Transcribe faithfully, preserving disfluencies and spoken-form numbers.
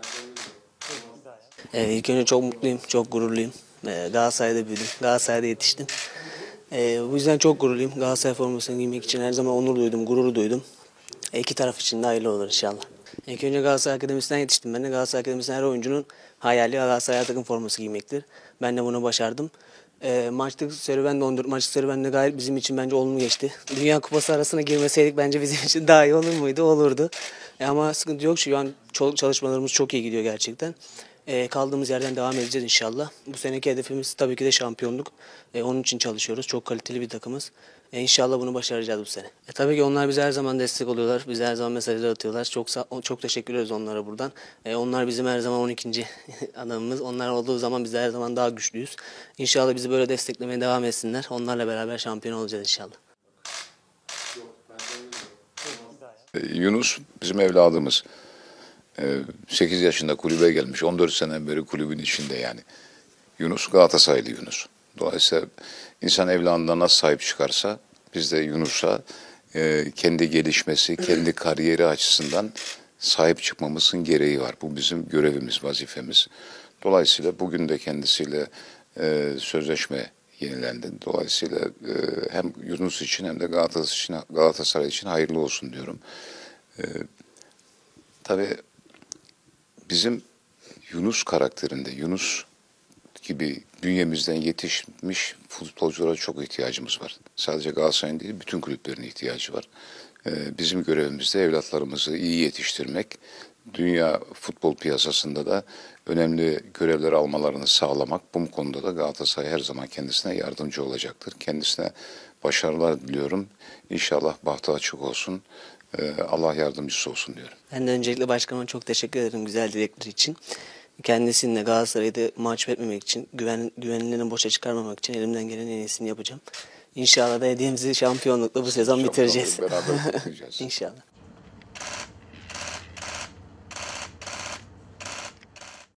Ee, ilk önce çok mutluyum, çok gururluyum. Ee, Galatasaray'da büyüdüm, Galatasaray'da yetiştim. Ee, bu yüzden çok gururluyum. Galatasaray formasını giymek için her zaman onur duydum, gurur duydum. E, iki taraf için de hayırlı olur inşallah. İlk önce Galatasaray Akademisi'nden yetiştim. Ben de Galatasaray Akademisi'nden her oyuncunun hayali Galatasaray takım forması giymektir. Ben de bunu başardım. E, maçlık serüven de ondur. Maçlık serüven de gayet bizim için bence olumlu geçti. Dünya Kupası arasına girmeseydik bence bizim için daha iyi olur muydu? Olurdu. E, ama sıkıntı yok. Şu an çalışmalarımız çok iyi gidiyor gerçekten. E, kaldığımız yerden devam edeceğiz inşallah. Bu seneki hedefimiz tabii ki de şampiyonluk. E, onun için çalışıyoruz. Çok kaliteli bir takımız. E, inşallah bunu başaracağız bu sene. E, tabii ki onlar bize her zaman destek oluyorlar. Bize her zaman mesajlar atıyorlar. Çok çok teşekkür ederiz onlara buradan. E, onlar bizim her zaman on ikinci adamımız. Onlar olduğu zaman biz de her zaman daha güçlüyüz. İnşallah bizi böyle desteklemeye devam etsinler. Onlarla beraber şampiyon olacağız inşallah. Yunus bizim evladımız. sekiz yaşında kulübe gelmiş. on dört seneden beri kulübün içinde yani. Yunus Galatasaraylı Yunus. Dolayısıyla insan evladına nasıl sahip çıkarsa biz de Yunus'a e, kendi gelişmesi, kendi kariyeri açısından sahip çıkmamızın gereği var. Bu bizim görevimiz, vazifemiz. Dolayısıyla bugün de kendisiyle e, sözleşme yenilendi. Dolayısıyla e, hem Yunus için hem de Galatasaray için, Galatasaray için hayırlı olsun diyorum. E, tabii bizim Yunus karakterinde, Yunus gibi bünyemizden yetişmiş futbolculara çok ihtiyacımız var. Sadece Galatasaray'ın değil, bütün kulüplerin ihtiyacı var. Ee, bizim görevimiz de evlatlarımızı iyi yetiştirmek, dünya futbol piyasasında da önemli görevler almalarını sağlamak. Bu konuda da Galatasaray her zaman kendisine yardımcı olacaktır. Kendisine başarılar diliyorum. İnşallah bahtı açık olsun. Allah yardımcısı olsun diyorum. Ben de öncelikle başkanıma çok teşekkür ederim güzel dilekleri için. Kendisine Galatasaray'da mahcup etmemek için, güven, güvenlilerini boşa çıkarmamak için elimden gelen en iyisini yapacağım. İnşallah da hediyemizi şampiyonlukla bu sezon bitireceğiz. Beraber kutlayacağız. İnşallah.